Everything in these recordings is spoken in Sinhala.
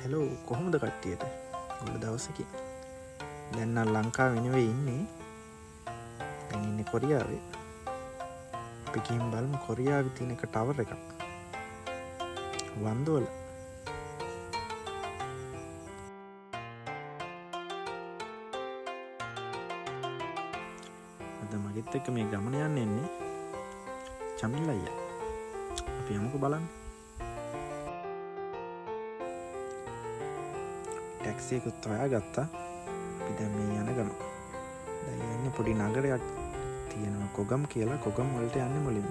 හෙලෝ කොහොමද කට්ටියට ගොඩ දවසකින් දැන් නම් ලංකාවේ නෙවෙයි ඉන්නේ දැන් ඉන්නේ කොරියාවේ අපි ගිහින් බලමු කොරියාවේ තියෙන එක ටවර් එකක් වන්දෝ වල අද මගෙත් එක්ක මේ ගමන යන්න එන්නේ චමිල් අයියා අපි යමුකෝ බලන්න ටැක්සි එකත් හොයාගත්තා අපි දැන් මේ යන ගම දැන් යන්නේ පොඩි නගරයක් තියෙනවා කොගම් කියලා කොගම් වලට යන්නේ මුලින්ම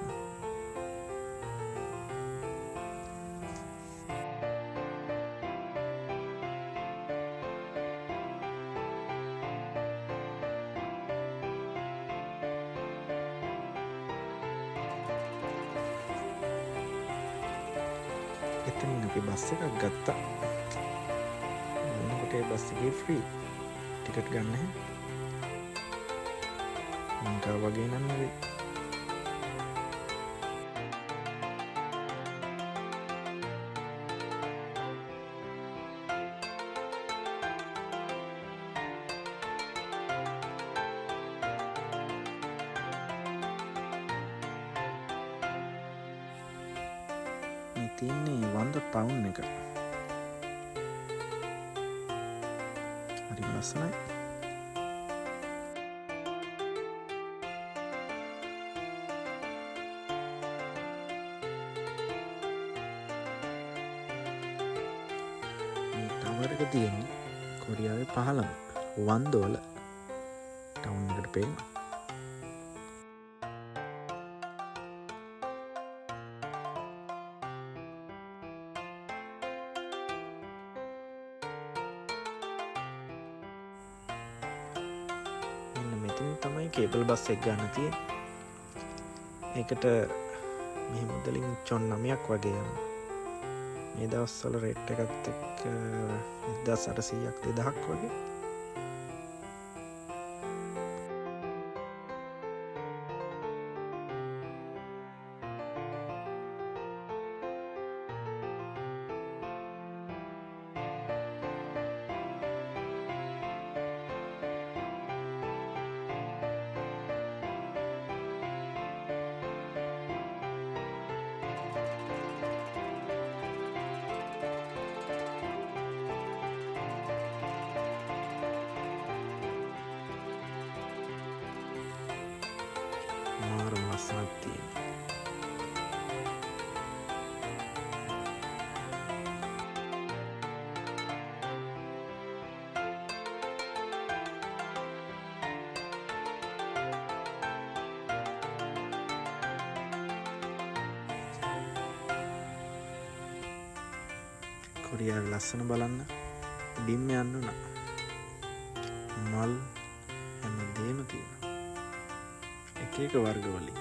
එතනින් අපි බස් එකක් ගත්තා बस के फ्री टिकट गන්න මංකා වගේ නම් නෙවෙයි මේ තියෙන්නේ වන්දෝ ටවුන් එක ලස්සනයි මේ ටවර් එක තියෙන්නේ කොරියාවේ 15ම වන්දෝ වල ටවුන් එකට පේනවා තමයි කේබල් බස් එක ගන්න තියෙන්නේ ඒකට මේ මුදලින් චොන් 9ක් වගේ යනවා මේ දවස්වල රේට් එකත් එක්ක 1800ක් 2000ක් වගේ මාරු ලස්සනක් තියෙනවා කොරියාවේ ලස්සන බලන්න බිම් යන්න උනා මල් හැමදේම තියෙනවා එක වර්ග වලින්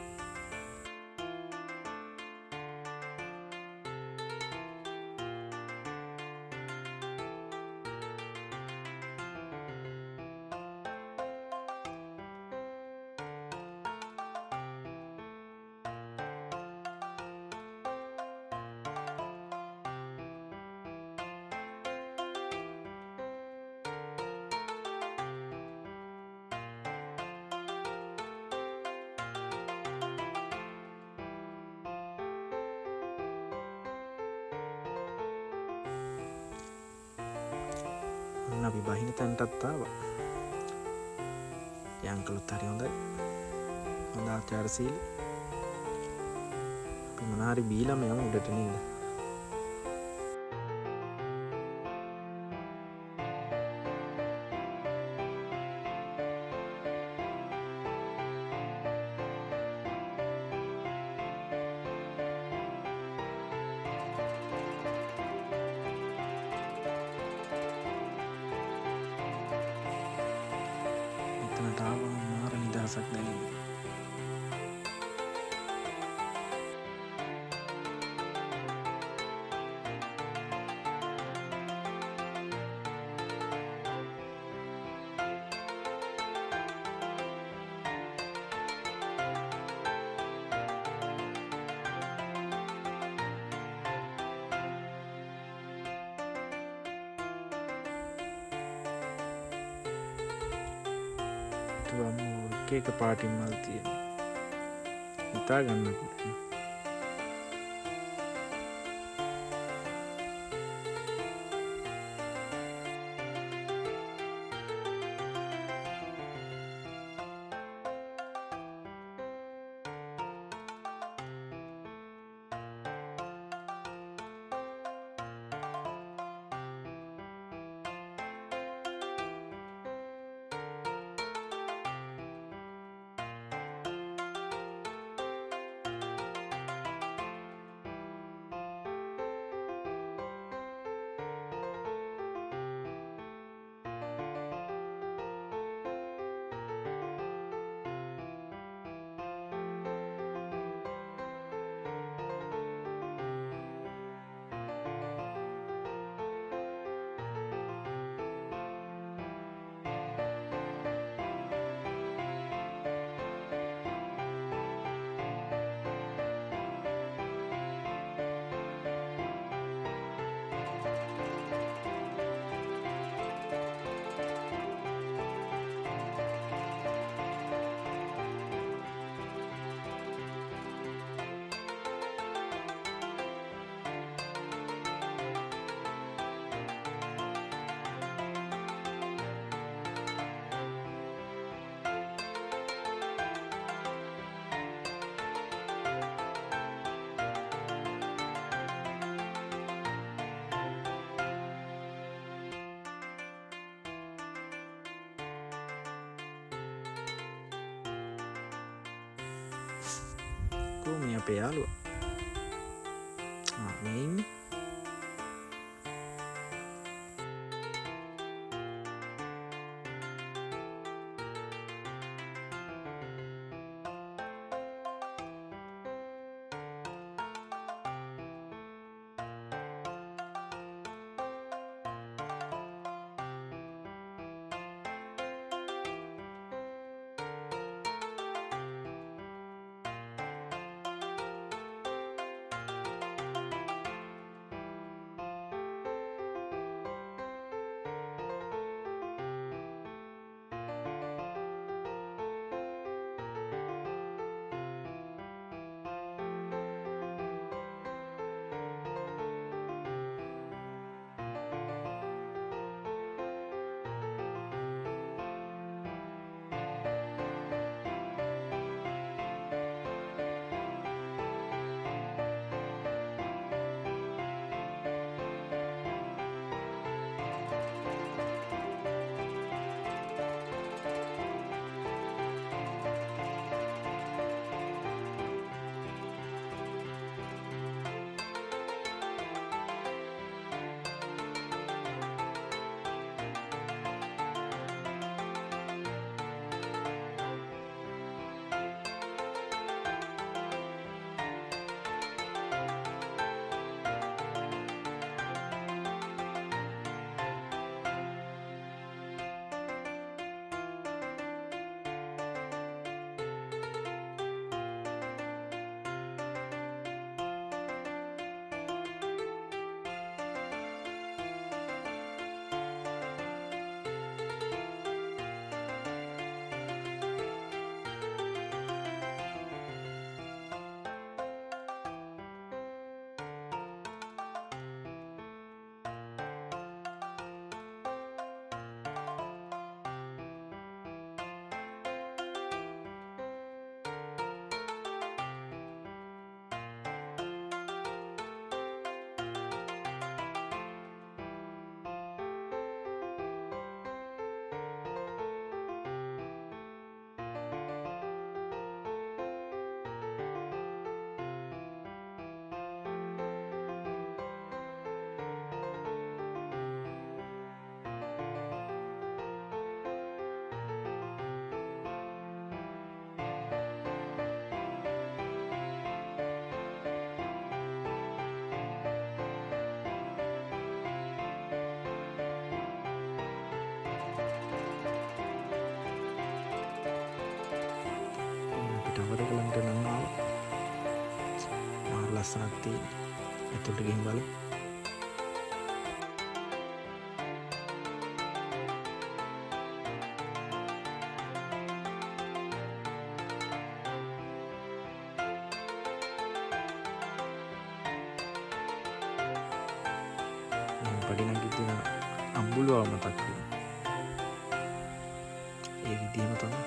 අපි බහින තැනටත් ආවා යංකලුත් හරි හොඳයි හොඳ ආචාරශීලී අපි මොනවා හරි බීලම යමු උඩට නේද මාර නිදහසක් දැනෙන්නේ එක පාටින් මල් තියෙන හිතා ගන්න පුළුවන්. මේ අපේ යාළුවා මේ ඉන්නේ. ටවර් එක ළඟට නම් ආවා. මාර ලස්සනක් තියෙන. ඇතුළට ගිහින් බලමු. පඩිනගිද්දින අම්බුලුව මතක් වෙනවා. ඒ විදිහම තමයි.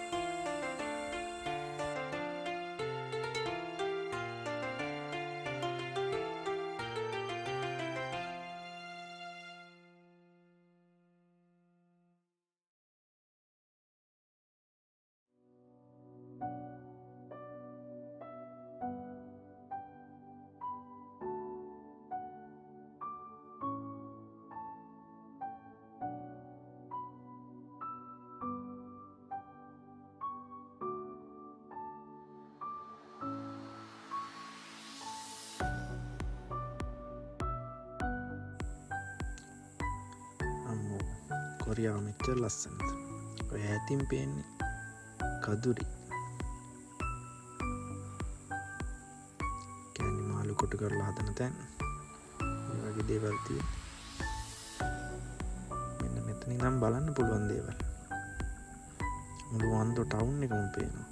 කොරියාව මෙච්චර ලස්සනද. ඔය ඈතින් පේන්නේ කදුරි. කියන්නේ මාළු කොටු කරලා හදන තැන්. මේ වගේ දේවල් තියෙන. මෙන්න මෙතන ඉඳන් බලන්න පුළුවන් දේවල්. මුළු වන්දෝ ටවුන් එකම පේනවා.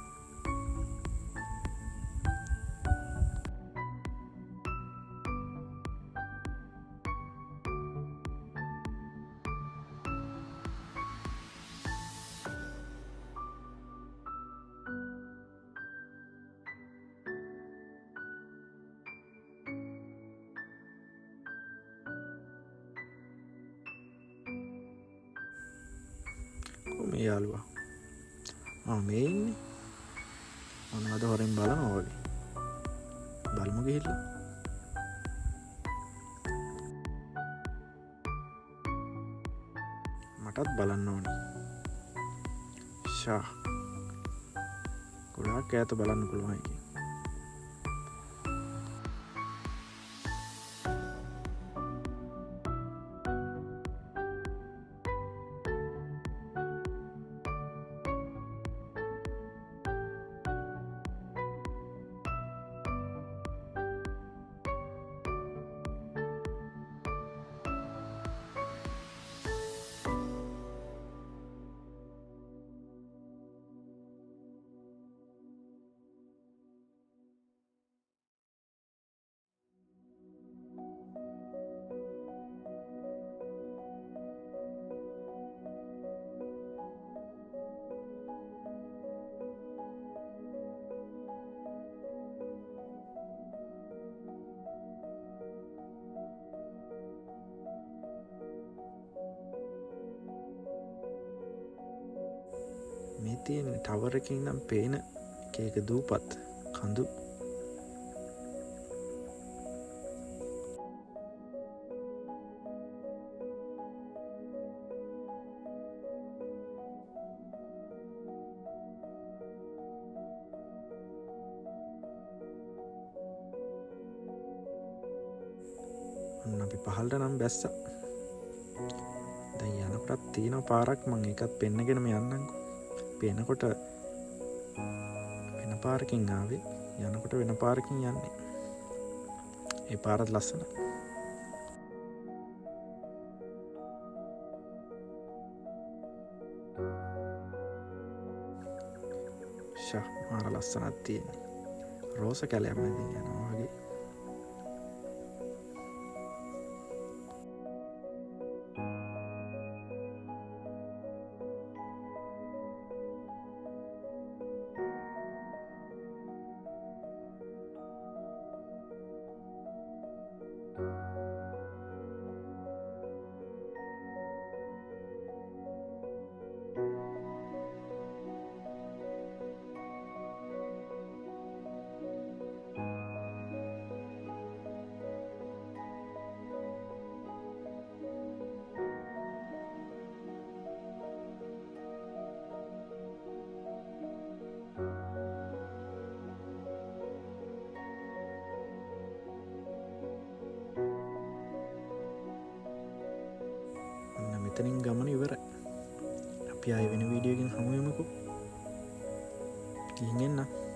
මේ යාළුවා මේ ඉන්නේ මොනවද හොරෙන් බලනවා වගේ. බලමු ගිහිල්ලා. මටත් බලන්න ඕනේ. ෂා ගොඩාක් ඈත බලන්න පුළුවන් එකේ. මේ තියෙන ටවර් එකකින් නම් පේන එක දූපත් කඳු. අපි පහළට නම් බැස්සා. දැන් යනකොටත් තියෙන පාරක් මම ඒකත් පෙන්නගෙනම යන්නම්කෝ. පේනකොට වෙන පාරකින් ආවේ, යනකොට වෙන පාරකින් යන්නේ. ඒ පාරත් ලස්සනයි. ෂා මාර ලස්සනක් තියෙන්නේ. රෝස කැලයක් මැදින් යනවා වගේ. මෙතනින් ගමන ඉවරයි. අපි ආයෙ වෙන වීඩියෝ එකකින් හමු වෙමුකෝ. ගිහින් එන්න.